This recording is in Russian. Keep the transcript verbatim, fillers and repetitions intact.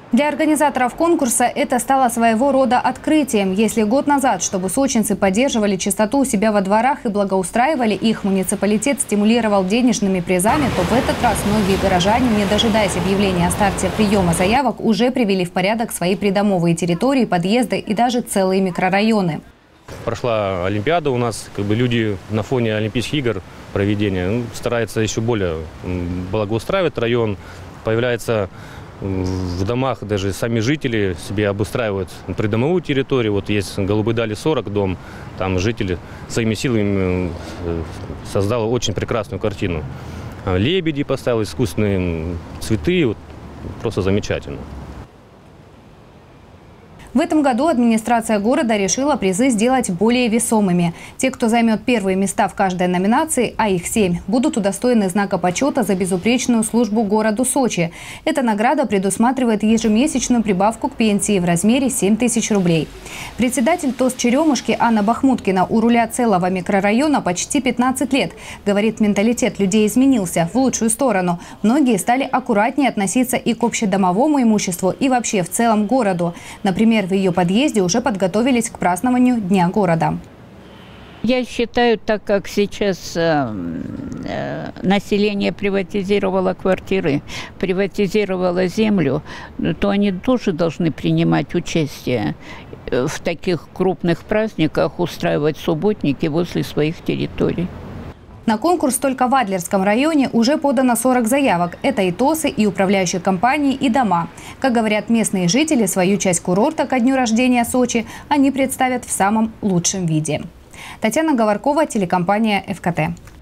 Для организаторов конкурса это стало своего рода открытием. Если год назад, чтобы сочинцы поддерживали чистоту у себя во дворах и благоустраивали их, муниципалитет стимулировал денежными призами, то в этот раз многие горожане, не дожидаясь объявления о старте приема заявок, уже привели в порядок свои придомовые территории, подъезды и даже целые микрорайоны. Прошла Олимпиада у нас, как бы люди на фоне Олимпийских игр проведения ну, стараются еще более благоустраивать район, появляется в домах даже сами жители себе обустраивают придомовую территорию. Вот есть Голубой Дали сорок дом, там жители своими силами создали очень прекрасную картину. Лебеди поставил, искусственные цветы, вот, просто замечательно. В этом году администрация города решила призы сделать более весомыми. Те, кто займет первые места в каждой номинации, а их семь, будут удостоены знака почета за безупречную службу городу Сочи. Эта награда предусматривает ежемесячную прибавку к пенсии в размере семь тысяч рублей. Председатель ТОС Черемушки Анна Бахмуткина у руля целого микрорайона почти пятнадцать лет. Говорит, менталитет людей изменился в лучшую сторону. Многие стали аккуратнее относиться и к общедомовому имуществу, и вообще в целом городу. Например, в ее подъезде уже подготовились к празднованию Дня города. Я считаю, так как сейчас э, э, население приватизировало квартиры, приватизировало землю, то они тоже должны принимать участие в таких крупных праздниках, устраивать субботники возле своих территорий. На конкурс только в Адлерском районе уже подано сорок заявок. Это и ТОСы, и управляющие компании, и дома. Как говорят местные жители, свою часть курорта ко дню рождения Сочи они представят в самом лучшем виде. Татьяна Говоркова, телекомпания ФКТ.